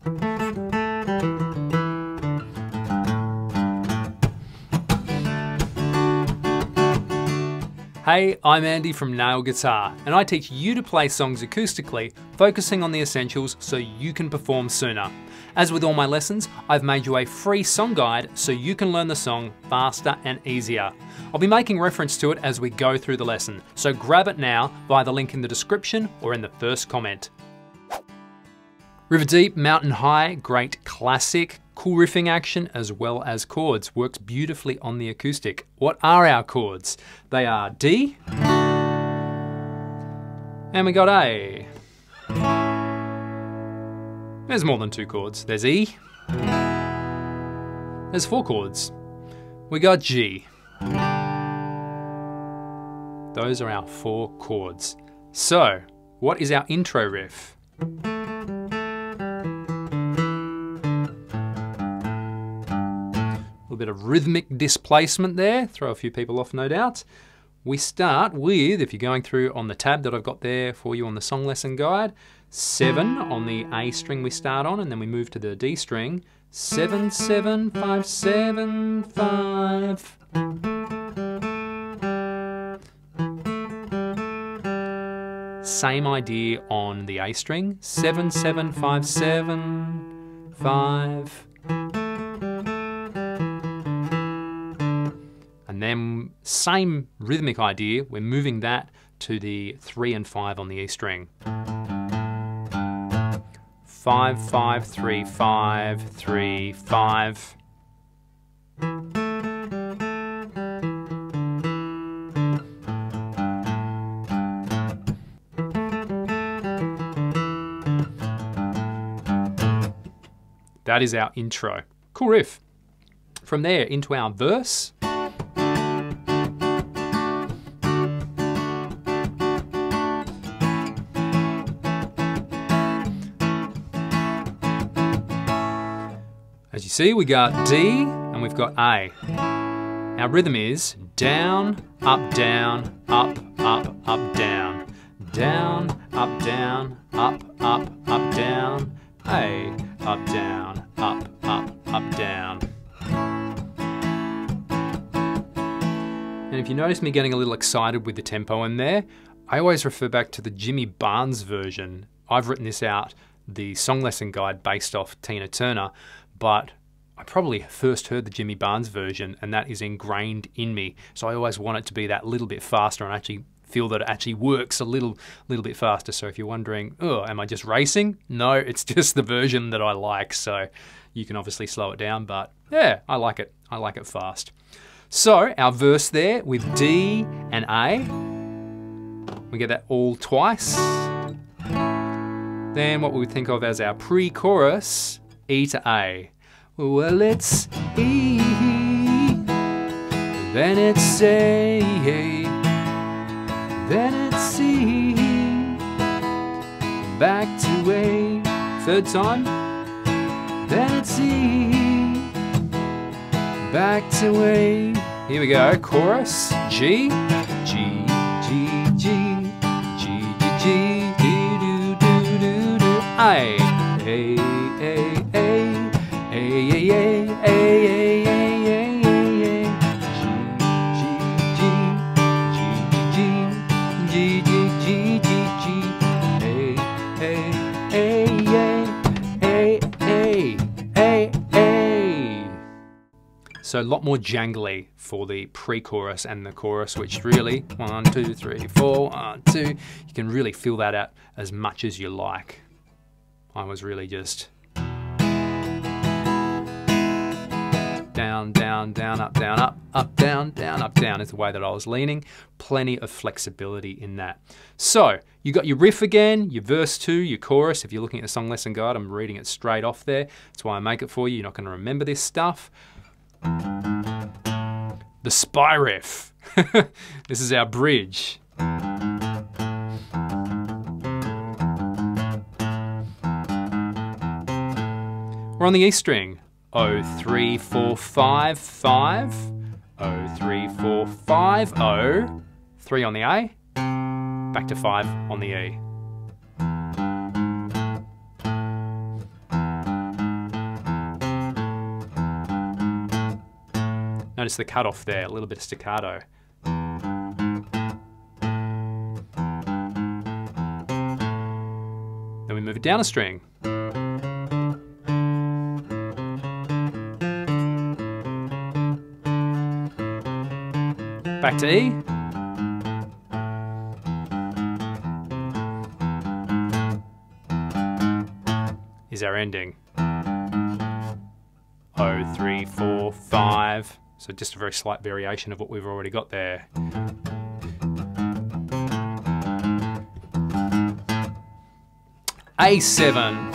Hey, I'm Andy from Nail Guitar, and I teach you to play songs acoustically, focusing on the essentials so you can perform sooner. As with all my lessons, I've made you a free song guide so you can learn the song faster and easier. I'll be making reference to it as we go through the lesson, so grab it now via the link in the description or in the first comment. River Deep, Mountain High, great classic, cool riffing action as well as chords. Works beautifully on the acoustic. What are our chords? They are D, and we got A. There's more than two chords. There's E. There's four chords. We got G. Those are our four chords. So, what is our intro riff? A bit of rhythmic displacement there, throw a few people off no doubt. We start with, if you're going through on the tab that I've got there for you on the song lesson guide, 7 on the A string we start on, and then we move to the D string, 7, 7, 5, 7, 5. Same idea on the A string, 7, 7, 5, 7, 5. And then same rhythmic idea, we're moving that to the 3 and 5 on the E string. 5, 5, 3, 5, 3, 5. That is our intro. Cool riff. From there into our verse. As you see, we got D and we've got A. Our rhythm is down, up, down, up, up, up, down. Down, up, down, up, up, up, down. A, up, down, up, up, up, down. And if you notice me getting a little excited with the tempo in there, I always refer back to the Jimmy Barnes version. I've written this out, the song lesson guide based off Tina Turner, but I probably first heard the Jimmy Barnes version and that is ingrained in me. So I always want it to be that little bit faster and actually feel that it actually works a little bit faster. So if you're wondering, oh, am I just racing? No, it's just the version that I like. So you can obviously slow it down, but yeah, I like it. I like it fast. So our verse there with D and A, we get that all twice. Then what we would think of as our pre-chorus, E to A. Well, it's E, then it's A, then it's C, back to A, third time, then it's E, back to A. Here we go, chorus, G, G, G, G, G, G, G, do, do, do, do, do, A, A, A, A. A, A, A, A, A, A, A, G, G, G, G, G, G, G, G, A, A, A, A, A, A. So a lot more jangly for the pre-chorus and the chorus, which really, 1, 2, 3, 4, 1, 2, you can really feel that out as much as you like. I was really just down, down, down, up, down, up, down, up, down is the way that I was leaning. Plenty of flexibility in that. So you got your riff again, your verse 2, your chorus. If you're looking at the song lesson guide, I'm reading it straight off there. That's why I make it for you. You're not going to remember this stuff. The spy riff. This is our bridge. We're on the E string. 0, 3, 4, 5, 5. 0, 3, 4, 5, 0. 3 on the A. Back to 5 on the E. Notice the cutoff there, a little bit of staccato. Then we move it down a string. Back to E. Is our ending. 0, 3, 4, 5. So just a very slight variation of what we've already got there. A7.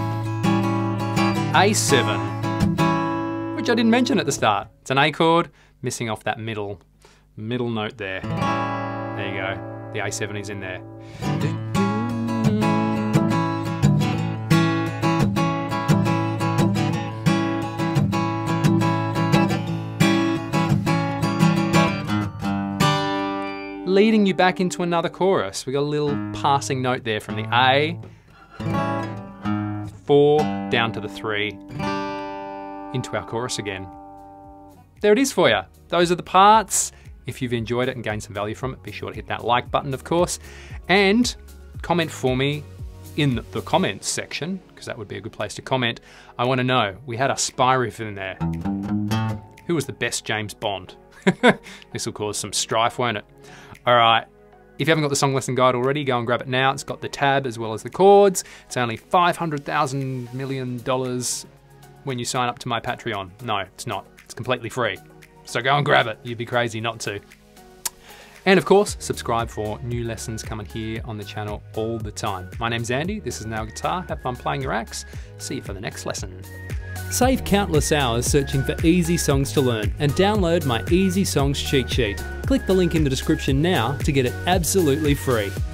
A7. Which I didn't mention at the start. It's an A chord, missing off that middle note there. There you go. The A7 is in there. Leading you back into another chorus. We got a little passing note there from the A, 4 down to the 3, into our chorus again. There it is for you. Those are the parts. If you've enjoyed it and gained some value from it, be sure to hit that like button, of course, and comment for me in the comments section, because that would be a good place to comment. I want to know, we had a spy riff in there. Who was the best James Bond? This will cause some strife, won't it? All right, if you haven't got the song lesson guide already, go and grab it now. It's got the tab as well as the chords. It's only $500,000 million when you sign up to my Patreon. No, it's not. It's completely free. So go and grab it. You'd be crazy not to. And of course, subscribe for new lessons coming here on the channel all the time. My name's Andy. This is Nail Guitar. Have fun playing your axe. See you for the next lesson. Save countless hours searching for easy songs to learn and download my Easy Songs cheat sheet. Click the link in the description now to get it absolutely free.